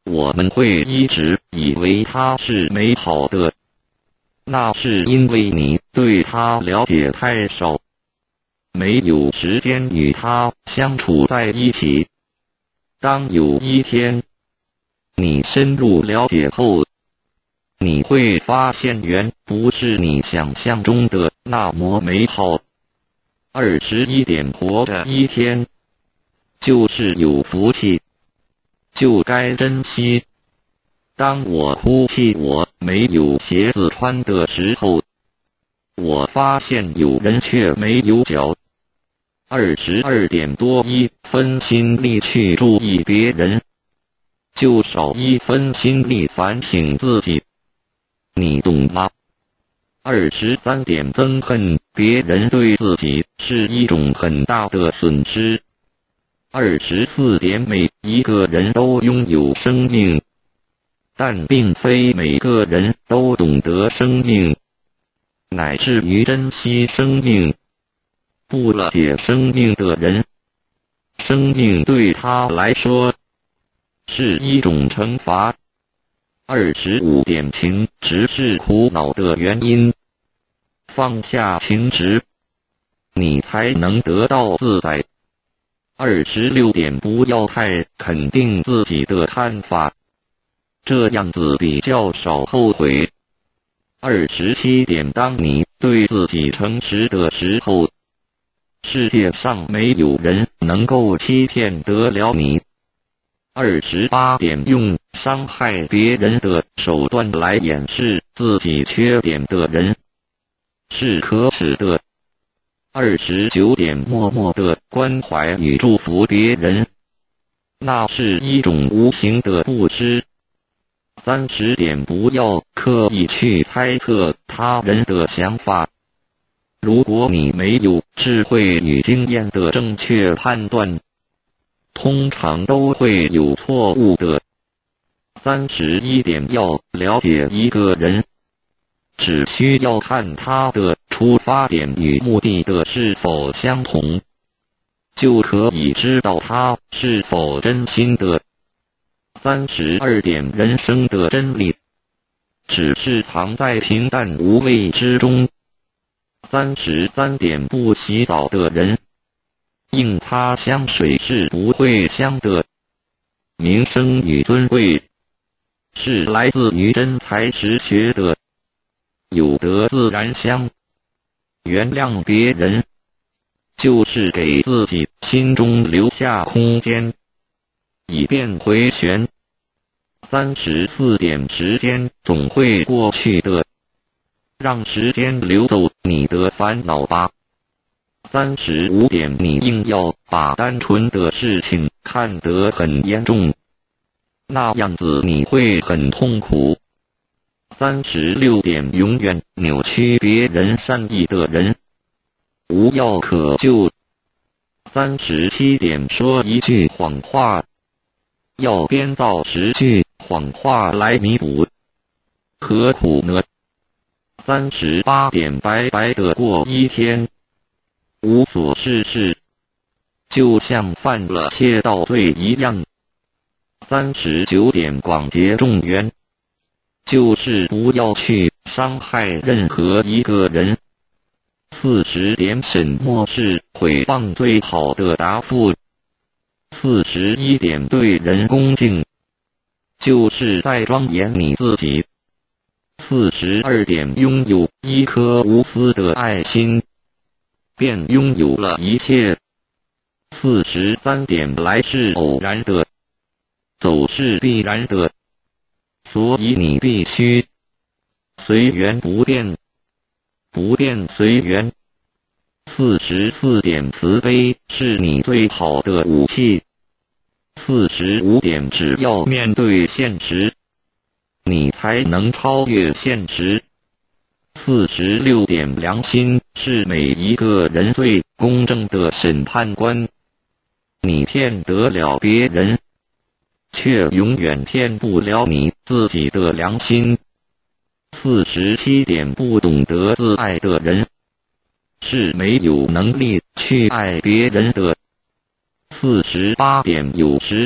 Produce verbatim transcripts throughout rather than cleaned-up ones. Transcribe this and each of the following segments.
我们会一直以为它是美好的，那是因为你对它了解太少，没有时间与它相处在一起。当有一天你深入了解后，你会发现原不是你想象中的那么美好。二十一点活着一天，就是有福气，就该珍惜。当我哭泣我没有鞋子穿的时候，我发现有人却没有脚。二十二点多一分心力去注意别人，就少一分心力反省自己，你懂吗？二十三点憎恨别人对自己是一种很大的损失。二十四点每一个人都拥有生命，但并非每个人都懂得生命，乃至于珍惜生命。不了解生命的人，生命对他来说是一种惩罚。二十五点情执是苦恼的原因，放下情执，你才能得到自在。二十六点不要太肯定自己的看法，这样子比较少后悔。二十七点当你对自己诚实的时候，世界上没有人能够欺骗得了你。二十八点用伤害别人的手段来掩饰自己缺点的人是可耻的。二十九点默默的关怀与祝福别人，那是一种无形的布施。三十点不要刻意去猜测他人的想法，如果你没有智慧与经验的正确判断，通常都会有错误的。三十一点要了解一个人，只需要看他的出发点与目的的是否相同，就可以知道他是否真心的。三十二点人生的真理，只是藏在平淡无味之中。三十三点不洗澡的人，硬擦香水是不会香的。名声与尊贵是来自于真才实学的，有德自然香。原谅别人，就是给自己心中留下空间，以便回旋。三十四点时间总会过去的，让时间流走你的烦恼吧。三十五点你硬要把单纯的事情看得很严重，那样子你会很痛苦。三十六点永远扭曲别人善意的人，无药可救。三十七点说一句谎话，要编造十句谎话来弥补，何苦呢？三十八点白白的过一天，无所事事，就像犯了窃盗罪一样。三十九点广结众缘，就是不要去伤害任何一个人。四十点什么是诽谤最好的答复？四十一点对人恭敬，就是在庄严你自己。四十二点拥有一颗无私的爱心，便拥有了一切。四十三点来是偶然的，走是必然的，所以你必须随缘不变，不变随缘。四十四点慈悲是你最好的武器。四十五点只要面对现实，你才能超越现实。四十六点良心是每一个人最公正的审判官。你骗得了别人，却永远骗不了你自己的良心。四十七点不懂得自爱的人，是没有能力去爱别人的。四十八点有时候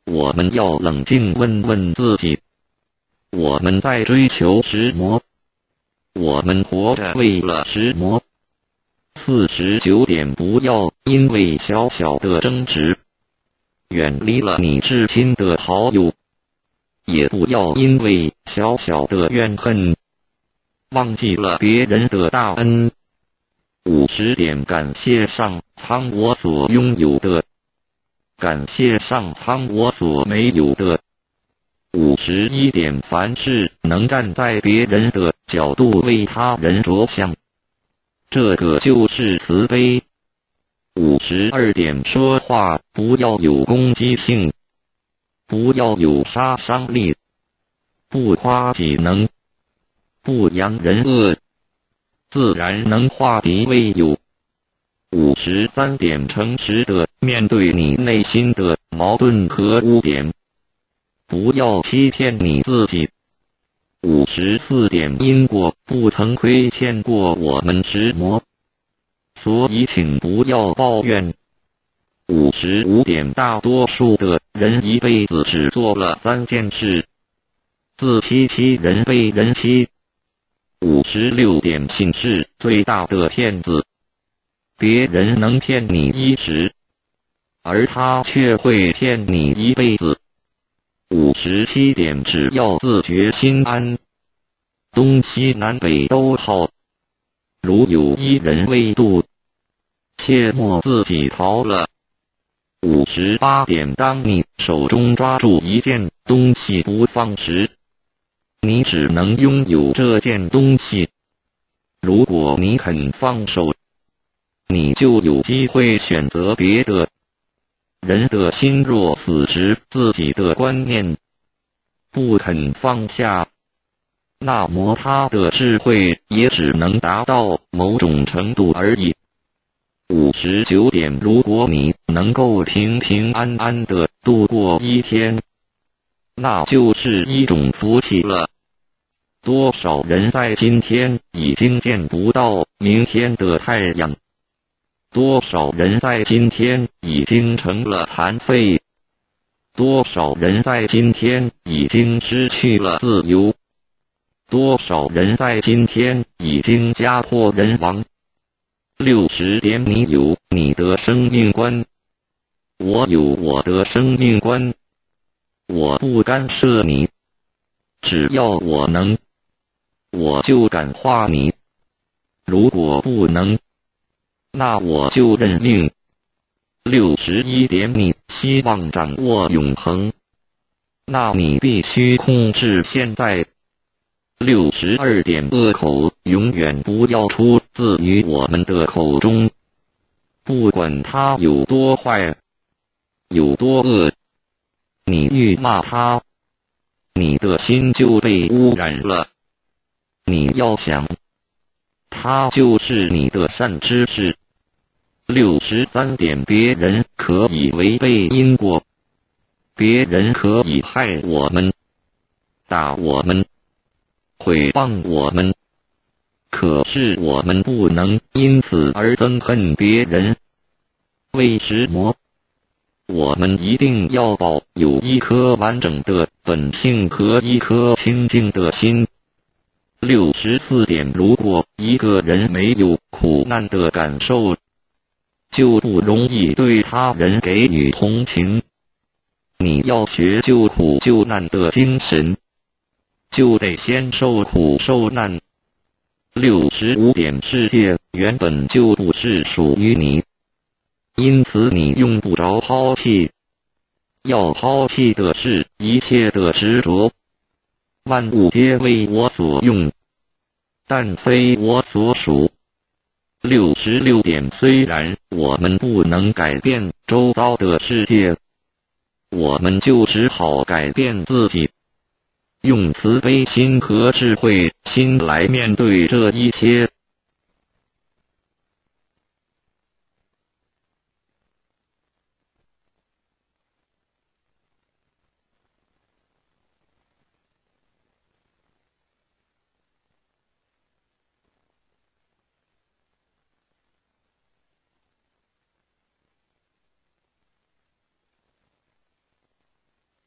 我们要冷静问问自己，我们在追求什么？我们活着为了什么？四十九点，不要因为小小的争执远离了你至亲的好友，也不要因为小小的怨恨忘记了别人的大恩。五十点，感谢上苍我所拥有的，感谢上苍我所没有的。五十一点，凡事能站在别人的角度为他人着想，这个就是慈悲。五十二点，说话不要有攻击性，不要有杀伤力，不夸己能，不扬人恶，自然能化敌为友。五十三点，诚实的面对你内心的矛盾和污点，不要欺骗你自己。五十四点，因果不曾亏欠过我们什么，所以请不要抱怨。五十五点，大多数的人一辈子只做了三件事：自欺欺人，被人欺。五十六点，信是最大的骗子，别人能骗你一时，而他却会骗你一辈子。五十七点，只要自觉心安，东西南北都好。如有一人未渡，切莫自己逃了。五十八点，当你手中抓住一件东西不放时，你只能拥有这件东西。如果你肯放手，你就有机会选择别的。人的心若死执自己的观念，不肯放下，那么他的智慧也只能达到某种程度而已。五十九点，如果你能够平平安安地度过一天，那就是一种福气了。多少人在今天已经见不到明天的太阳，多少人在今天已经成了残废，多少人在今天已经失去了自由，多少人在今天已经家破人亡。六十点，你有你的生命观，我有我的生命观，我不干涉你，只要我能，我就感化你，如果不能，那我就认命。六十一点，你希望掌握永恒，那你必须控制现在。六十二点，恶口永远不要出自于我们的口中，不管他有多坏，有多恶，你愈骂他，你的心就被污染了。你要想，他就是你的善知识。六十三点，别人可以违背因果，别人可以害我们，打我们，毁谤我们，可是我们不能因此而憎恨别人。为什么？我们一定要保有一颗完整的本性和一颗清净的心。六十四点，如果一个人没有苦难的感受，就不容易对他人给予同情。你要学救苦救难的精神，就得先受苦受难。六十五点，世界原本就不是属于你，因此你用不着抛弃。要抛弃的是一切的执着。万物皆为我所用，但非我所属。六十六点，虽然我们不能改变周遭的世界，我们就只好改变自己，用慈悲心和智慧心来面对这一切。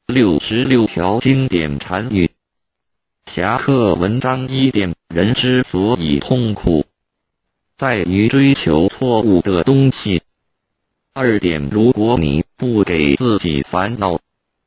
六十六条经典禅语。侠客文章一点，人之所以痛苦，在于追求错误的东西。二点，如果你不给自己烦恼。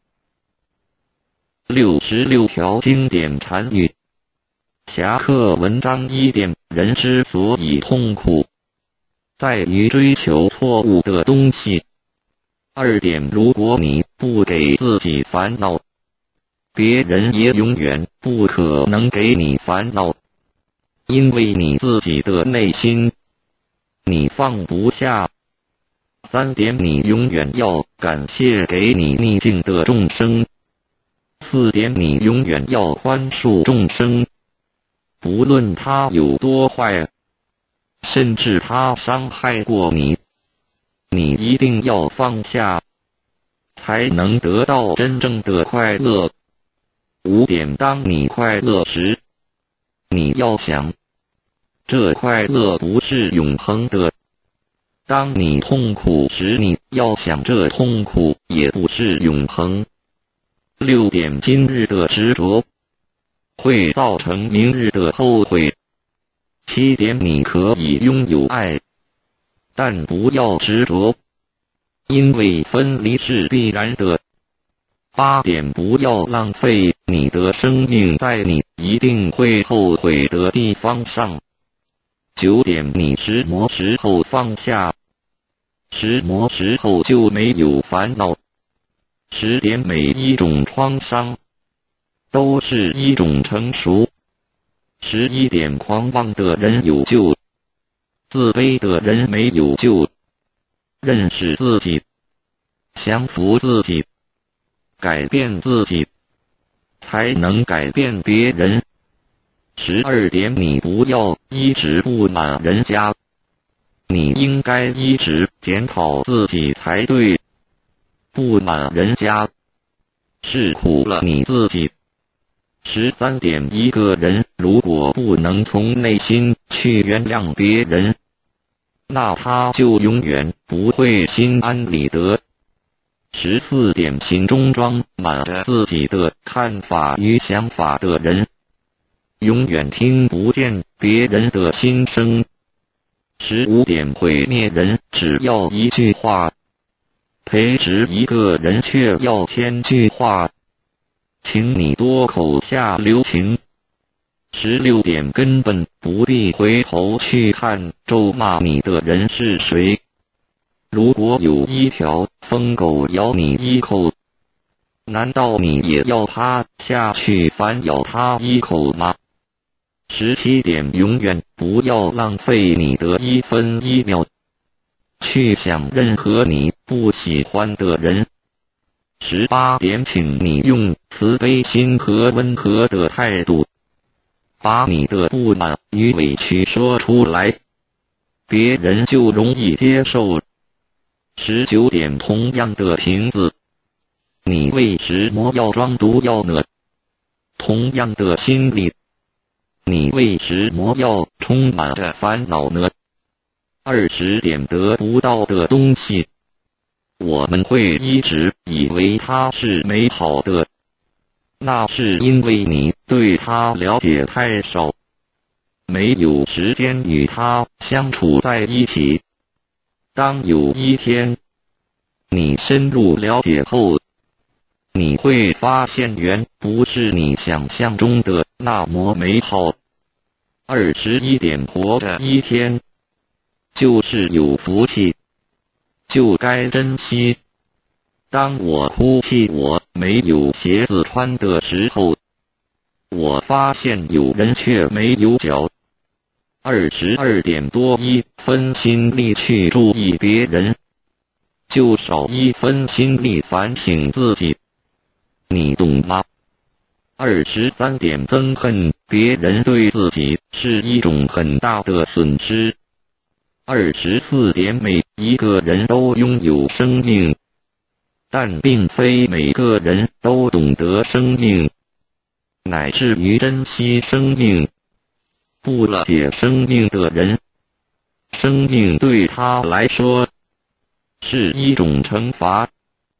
六十六条经典禅语。侠客文章一点，人之所以痛苦，在于追求错误的东西。二点，如果你不给自己烦恼，别人也永远不可能给你烦恼，因为你自己的内心你放不下。三点，你永远要感谢给你逆境的众生。四点，你永远要宽恕众生，不论他有多坏，甚至他伤害过你，你一定要放下，才能得到真正的快乐。五点，当你快乐时，你要想，这快乐不是永恒的。当你痛苦时，你要想，这痛苦也不是永恒。六点，今日的执着会造成明日的后悔。七点，你可以拥有爱，但不要执着，因为分离是必然的。八点，不要浪费你的生命在你一定会后悔的地方上。九点，你什么时候放下，什么时候就没有烦恼。十点，每一种创伤都是一种成熟。十一点，狂妄的人有救，自卑的人没有救。认识自己，降服自己，改变自己，才能改变别人。十二点，你不要一直不满人家，你应该一直检讨自己才对。不满人家，是苦了你自己。十三点，一个人如果不能从内心去原谅别人，那他就永远不会心安理得。十四点，心中装满着自己的看法与想法的人，永远听不见别人的心声。十五点，毁灭人只要一句话，培植一个人却要千句话，请你多口下留情。十六点，根本不必回头去看咒骂你的人是谁。如果有一条疯狗咬你一口，难道你也要趴下去反咬它一口吗？十七点，永远不要浪费你的一分一秒去想任何你不喜欢的人。十八点，请你用慈悲心和温和的态度，把你的不满与委屈说出来，别人就容易接受。十九点，同样的瓶子，你为什么要装毒药呢？同样的心理，你为什么要充满着烦恼呢？二十点，得不到的东西，我们会一直以为它是美好的，那是因为你对它了解太少，没有时间与它相处在一起。当有一天你深入了解后，你会发现原不是你想象中的那么美好。二十一点，活着一天就是有福气，就该珍惜。当我哭泣我没有鞋子穿的时候，我发现有人却没有脚。二十二点，多一分心力去注意别人，就少一分心力反省自己，你懂吗？二十三点，憎恨别人对自己是一种很大的损失。二十四点，每一个人都拥有生命，但并非每个人都懂得生命，乃至于珍惜生命。不了解生命的人，生命对他来说是一种惩罚，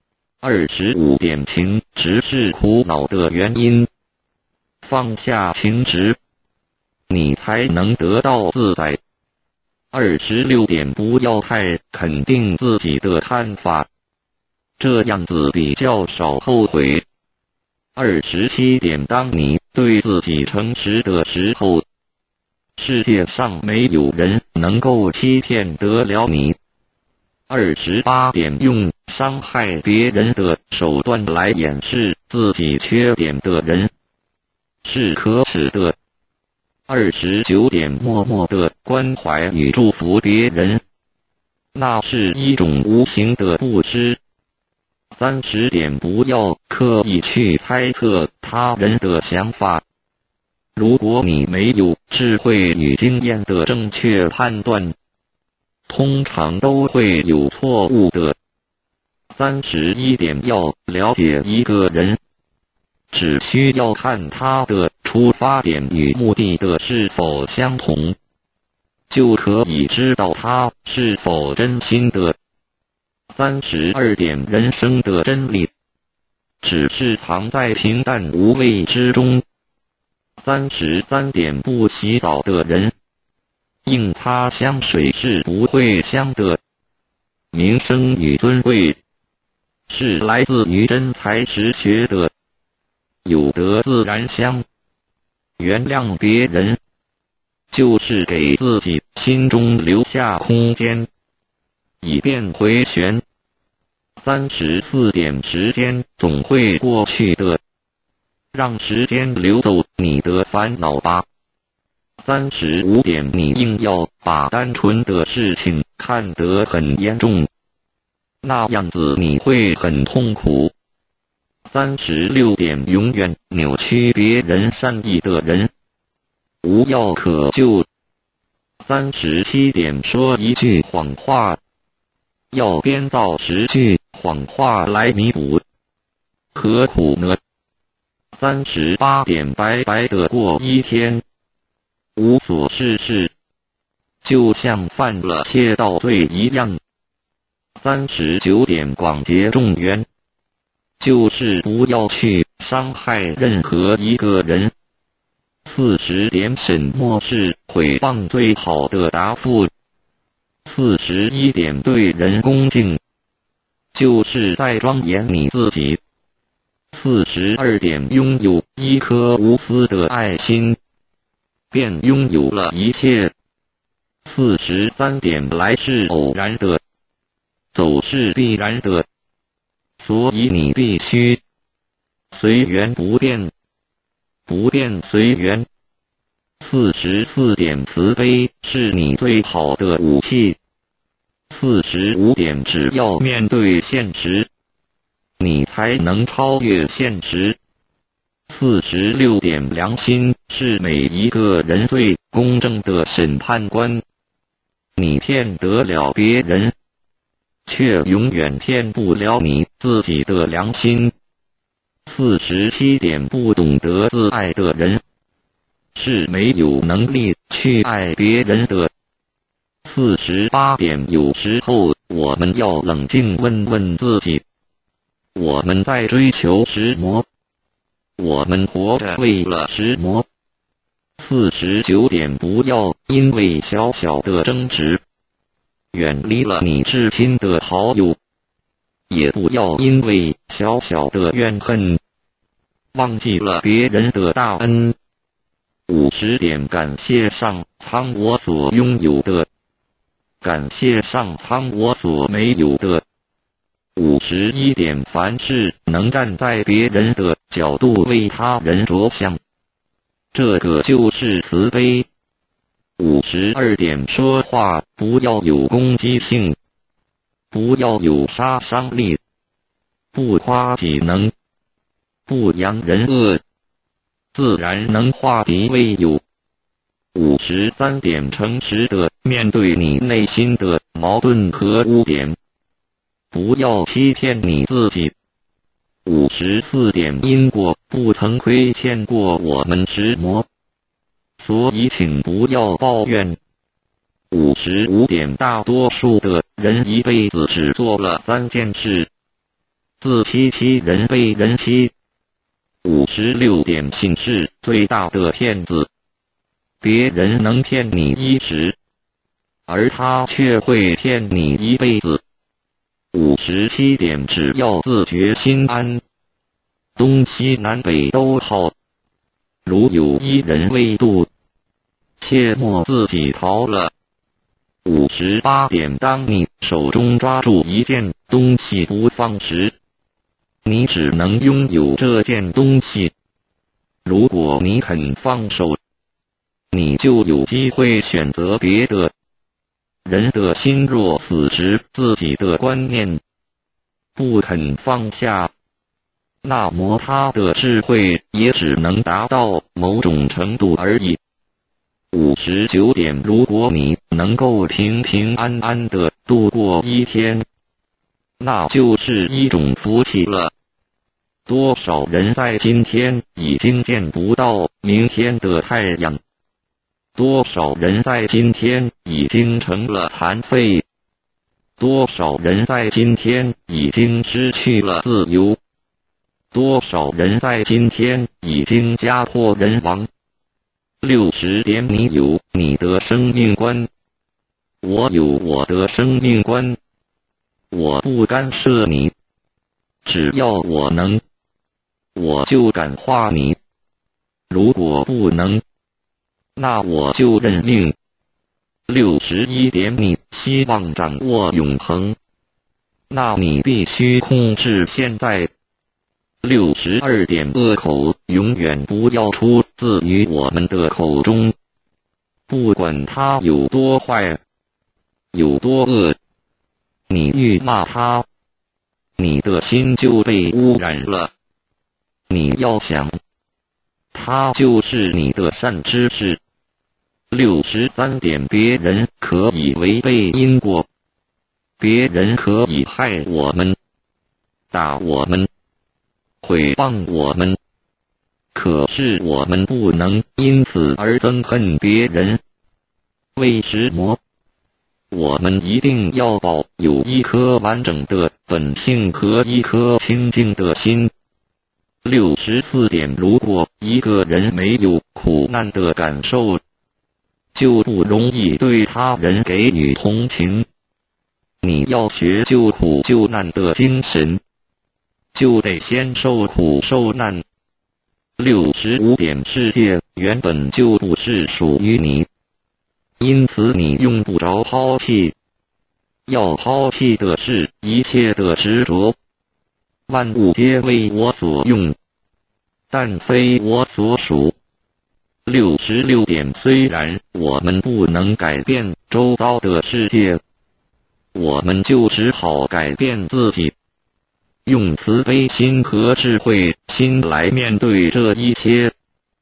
二十五点情执是苦恼的原因，放下情执，你才能得到自在。二十六点不要太肯定自己的看法，这样子比较少后悔。二十七点当你对自己诚实的时候，世界上没有人能够欺骗得了你。二十八点用伤害别人的手段来掩饰自己缺点的人是可耻的。二十九点默默的关怀与祝福别人，那是一种无形的布施。三十点不要刻意去猜测他人的想法，如果你没有智慧与经验的正确判断，通常都会有错误的。三十一点要了解一个人，只需要看他的出发点与目的的是否相同，就可以知道他是否真心的。三十二点人生的真理，只是藏在平淡无味之中。三十三点不洗澡的人，硬擦香水是不会香的。名声与尊贵，是来自于真才实学的，有德自然香。原谅别人，就是给自己心中留下空间，以便回旋。三十四点时间总会过去的，让时间流走你的烦恼吧。三十五点你硬要把单纯的事情看得很严重，那样子你会很痛苦。三十六点永远扭曲别人善意的人，无药可救。三十七点说一句谎话，要编造十句谎话来弥补，何苦呢？三十八点白白的过一天，无所事事，就像犯了窃盗罪一样。三十九点广结众缘，就是不要去伤害任何一个人。四十点沈默是诽谤最好的答复。四十一点对人恭敬，就是在庄严你自己。四十二点拥有一颗无私的爱心，便拥有了一切。四十三点来是偶然的，走是必然的，所以你必须随缘不变，不变随缘。四十四点慈悲是你最好的武器。四十五点只要面对现实，你才能超越现实。四十六点良心是每一个人最公正的审判官。你骗得了别人，却永远骗不了你自己的良心。四十七点不懂得自爱的人，是没有能力去爱别人的。四十八点有时候我们要冷静问问自己，我们在追求什么？我们活着为了什么？四十九点不要因为小小的争执远离了你至亲的好友，也不要因为小小的怨恨忘记了别人的大恩。五十点感谢上苍我所拥有的，感谢上苍我所没有的。五十一点凡事能站在别人的角度为他人着想，这个就是慈悲。五十二点说话不要有攻击性，不要有杀伤力，不夸己能，不扬人恶，自然能化敌为友。五十三点诚实的面对你内心的矛盾和污点，不要欺骗你自己。五十四点因果不曾亏欠过我们什么，所以请不要抱怨。五十五点大多数的人一辈子只做了三件事， 自欺欺人被人欺。五十六点信是最大的骗子。别人能骗你一时，而他却会骗你一辈子。五十七点只要自觉心安，东西南北都好。如有一人未渡，切莫自己逃了。五十八点当你手中抓住一件东西不放时，你只能拥有这件东西。如果你肯放手，你就有机会选择别的。人的心若死时自己的观念不肯放下，那么他的智慧也只能达到某种程度而已。五十九点如果你能够平平安安地度过一天，那就是一种福气了。多少人在今天已经见不到明天的太阳，多少人在今天已经成了残废，多少人在今天已经失去了自由，多少人在今天已经家破人亡。六十点你有你的生命观，我有我的生命观，我不干涉你，只要我能，我就感化你，如果不能，那我就认命。六十一点你希望掌握永恒，那你必须控制现在。六十二点恶口永远不要出自于我们的口中，不管他有多坏，有多恶，你愈骂他，你的心就被污染了。你要想，他就是你的善知识。六十三点别人可以违背因果，别人可以害我们，打我们，毁谤我们，可是我们不能因此而憎恨别人。为什么？我们一定要保有一颗完整的本性和一颗清净的心。六十四点如果一个人没有苦难的感受，就不容易对他人给予同情。你要学救苦救难的精神，就得先受苦受难。六十五点世界原本就不是属于你，因此你用不着抛弃。要抛弃的是一切的执着。万物皆为我所用，但非我所属。六十六点虽然我们不能改变周遭的世界，我们就只好改变自己，用慈悲心和智慧心来面对这一切。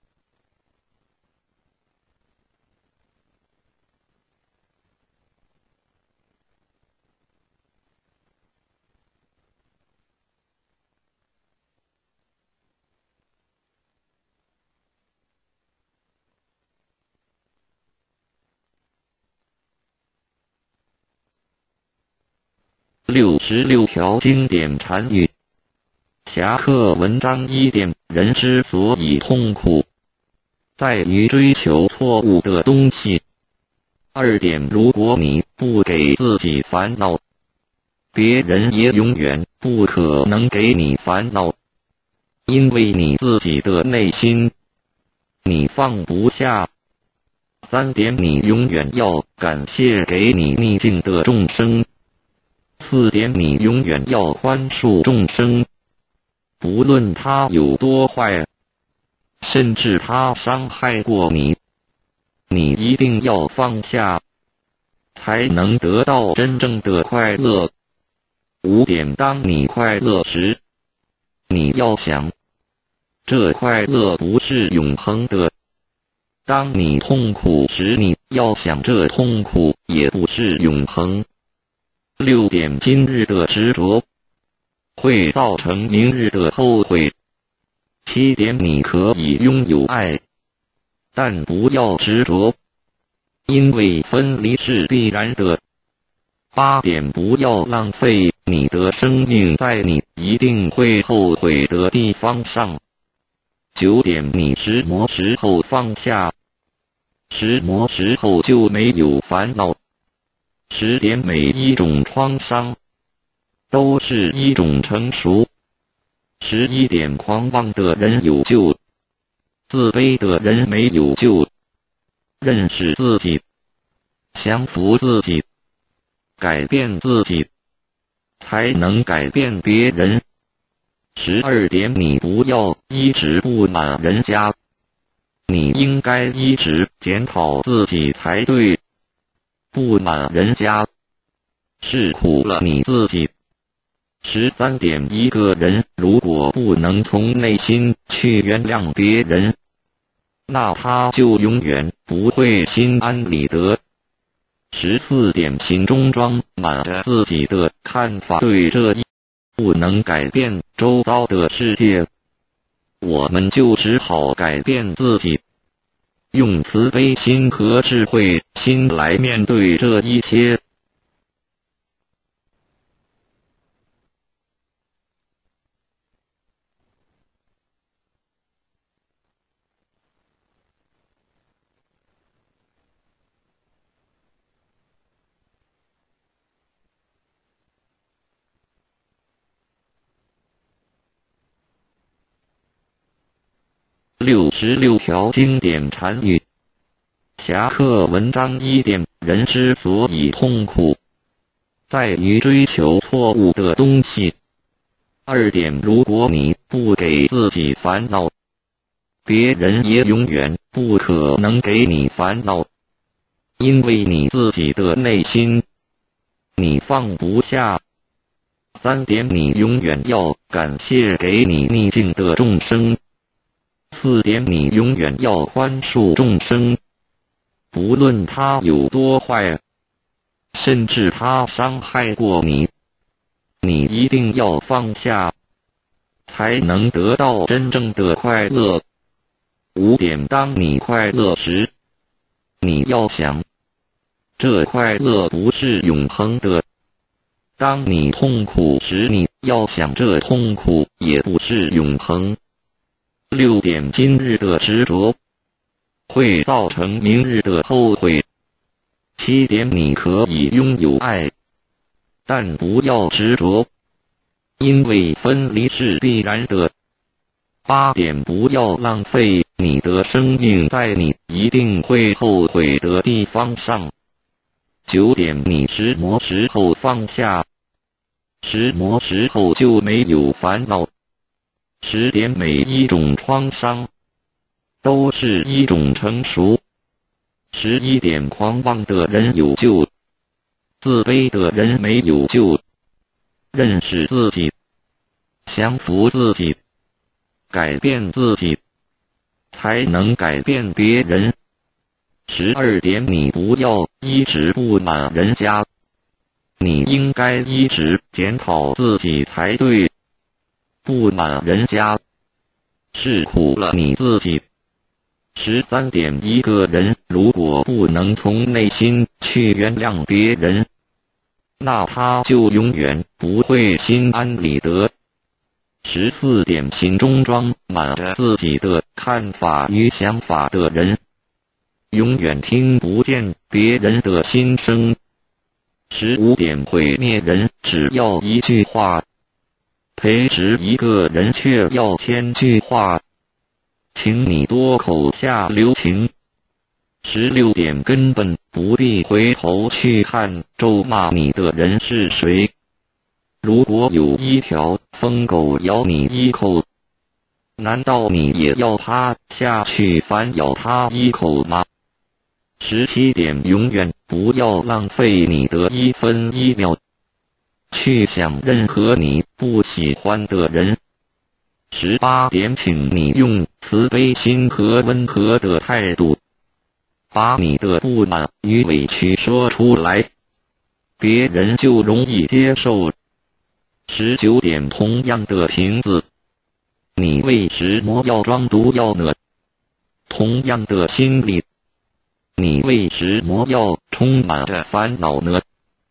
六十六条经典禅语。侠客文章一点，人之所以痛苦，在于追求错误的东西。二点，如果你不给自己烦恼，别人也永远不可能给你烦恼，因为你自己的内心，你放不下。三点，你永远要感谢给你逆境的众生。四点，你永远要宽恕众生，不论他有多坏，甚至他伤害过你，你一定要放下，才能得到真正的快乐。五点，当你快乐时，你要想，这快乐不是永恒的。当你痛苦时，你要想，这痛苦也不是永恒。六点，今日的执着会造成明日的后悔。七点，你可以拥有爱，但不要执着，因为分离是必然的。 八点不要浪费你的生命在你一定会后悔的地方上。九点你石磨时候放下，石磨时候就没有烦恼。十点每一种创伤都是一种成熟。十一点狂妄的人有救，自卑的人没有救。认识自己，降服自己，改变自己，才能改变别人。十二点你不要一直不满人家，你应该一直检讨自己才对。不满人家，是苦了你自己。十三点一个人如果不能从内心去原谅别人，那他就永远不会心安理得。十四点心中装满着自己的看法，对这一不能改变周遭的世界，我们就只好改变自己，用慈悲心和智慧心来面对这一切。六十六条经典禅语。侠客文章一点，人之所以痛苦，在于追求错误的东西。二点，如果你不给自己烦恼，别人也永远不可能给你烦恼，因为你自己的内心，你放不下。三点，你永远要感谢给你逆境的众生。四点，你永远要宽恕众生，不论他有多坏，甚至他伤害过你，你一定要放下，才能得到真正的快乐。五点，当你快乐时，你要想，这快乐不是永恒的；当你痛苦时，你要想，这痛苦也不是永恒。六点，今日的执着会造成明日的后悔。七点，你可以拥有爱，但不要执着，因为分离是必然的。八点，不要浪费你的生命在你一定会后悔的地方上。九点，你石磨时候放下，石磨时候就没有烦恼。十点，每一种创伤都是一种成熟。十一点，狂妄的人有救，自卑的人没有救。认识自己，降服自己，改变自己，才能改变别人。十二点，你不要一直不满人家，你应该一直检讨自己才对。不满人家，是苦了你自己。十三点，一个人如果不能从内心去原谅别人，那他就永远不会心安理得。十四点，心中装满着自己的看法与想法的人，永远听不见别人的心声。十五点，毁灭人只要一句话，培植一个人却要千句话，请你多口下留情。十六点，根本不必回头去看咒骂你的人是谁。如果有一条疯狗咬你一口，难道你也要趴下去反咬它一口吗？十七点，永远不要浪费你的一分一秒去想任何你不喜欢的人。十八点，请你用慈悲心和温和的态度，把你的不满与委屈说出来，别人就容易接受。十九点，同样的瓶子，你为什么要装毒药呢？同样的心理，你为什么要充满着烦恼呢？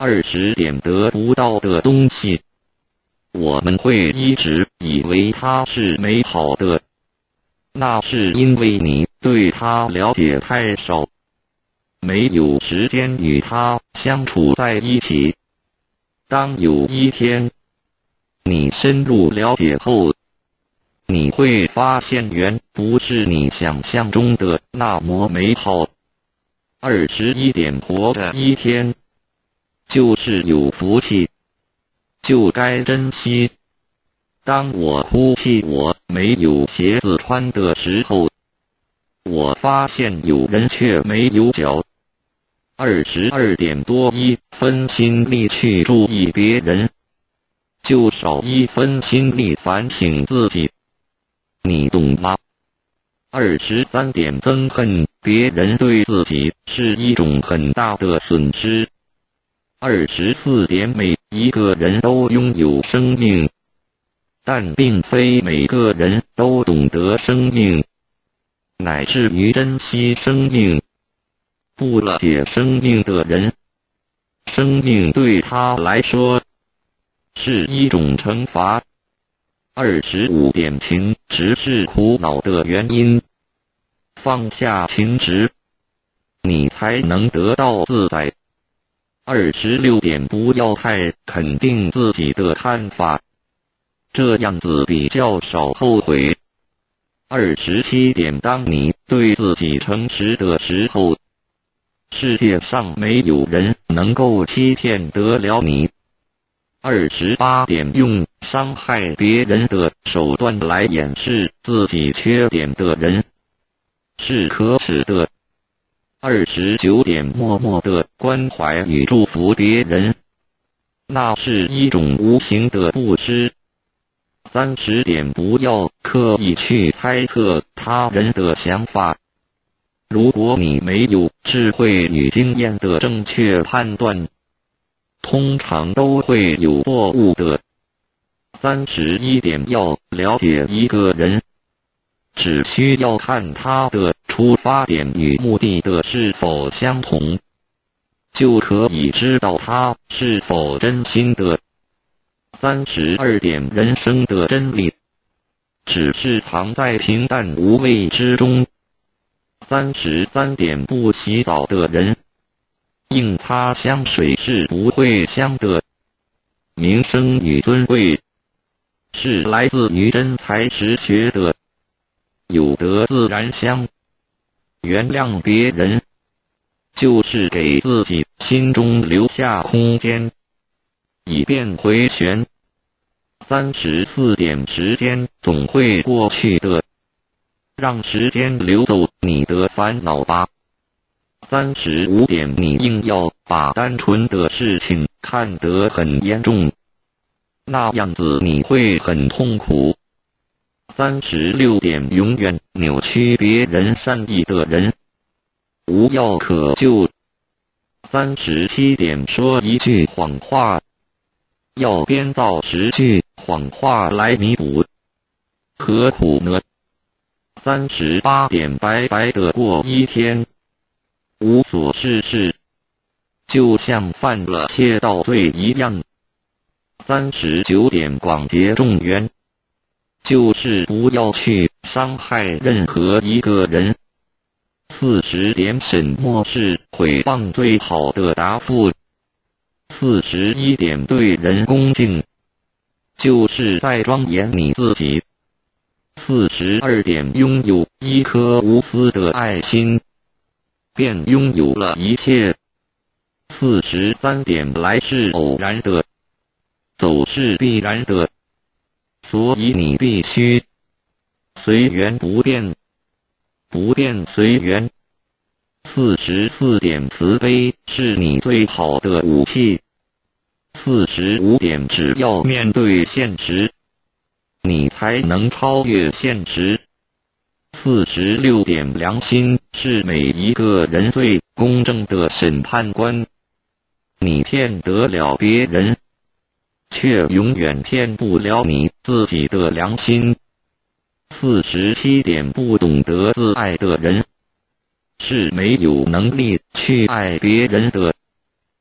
二十点得不到的东西，我们会一直以为它是美好的，那是因为你对它了解太少，没有时间与它相处在一起。当有一天你深入了解后，你会发现原不是你想象中的那么美好。二十一点活着一天，就是有福气，就该珍惜。当我哭泣我没有鞋子穿的时候，我发现有人却没有脚。二十二点多一分心力去注意别人，就少一分心力反省自己，你懂吗？二十三点憎恨别人对自己是一种很大的损失。二十四点每一个人都拥有生命，但并非每个人都懂得生命，乃至于珍惜生命。不了解生命的人，生命对他来说是一种惩罚。二十五点情执是苦恼的原因，放下情执，你才能得到自在。二十六点不要太肯定自己的看法，这样子比较少后悔。二十七点当你对自己诚实的时候，世界上没有人能够欺骗得了你。二十八点用伤害别人的手段来掩饰自己缺点的人是可耻的。二十九点默默的关怀与祝福别人，那是一种无形的布施。三十点不要刻意去猜测他人的想法，如果你没有智慧与经验的正确判断，通常都会有错误的。三十一点要了解一个人，只需要看他的出发点与目的的是否相同，就可以知道他是否真心的。三十二点人生的真理，只是藏在平淡无味之中。三十三点不洗澡的人，硬擦香水是不会香的。名声与尊贵是来自于真才实学的，有德自然香。原谅别人，就是给自己心中留下空间，以便回旋。三十四点时间总会过去的，让时间流走你的烦恼吧。三十五点你硬要把单纯的事情看得很严重，那样子你会很痛苦。三十六点永远扭曲别人善意的人，无药可救。三十七点说一句谎话，要编造十句谎话来弥补，何苦呢？三十八点白白的过一天，无所事事，就像犯了窃盗罪一样。三十九点广结众缘，就是不要去伤害任何一个人。四十点沈默是诽谤最好的答复。四十一点对人恭敬，就是在庄严你自己。四十二点拥有一颗无私的爱心，便拥有了一切。四十三点来是偶然的，走是必然的，所以你必须随缘不变，不变随缘。四十四点慈悲是你最好的武器。四十五点只要面对现实，你才能超越现实。四十六点良心是每一个人最公正的审判官。你骗得了别人，却永远骗不了你自己的良心。四十七点不懂得自爱的人，是没有能力去爱别人的。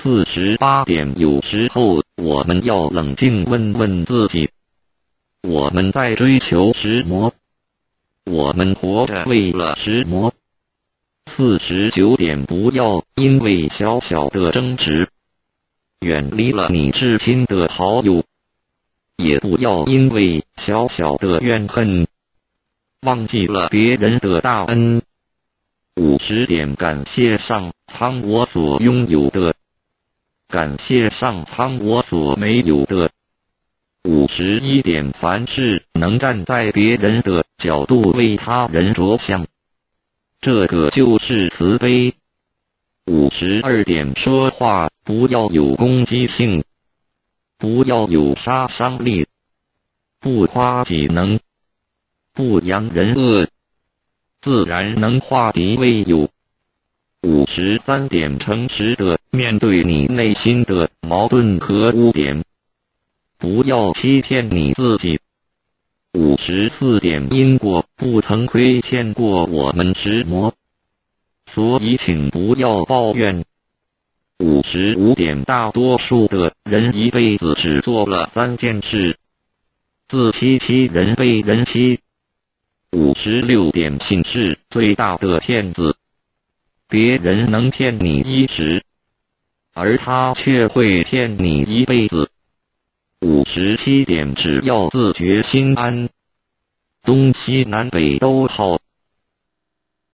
四十八点，有时候我们要冷静问问自己，我们在追求什么？我们活着为了什么？四十九点，不要因为小小的争执远离了你至亲的好友，也不要因为小小的怨恨忘记了别人的大恩。五十点，感谢上苍我所拥有的，感谢上苍我所没有的。五十一点，凡事能站在别人的角度为他人着想，这个就是慈悲。五十二点，说话不要有攻击性，不要有杀伤力，不夸己能，不扬人恶，自然能化敌为友。五十三点，诚实的面对你内心的矛盾和污点，不要欺骗你自己。五十四点，因果不曾亏欠过我们什么，所以请不要抱怨。五十五点，大多数的人一辈子只做了三件事：自欺欺人，被人欺。五十六点，信是最大的骗子，别人能骗你一时，而他却会骗你一辈子。五十七点，只要自觉心安，东西南北都好，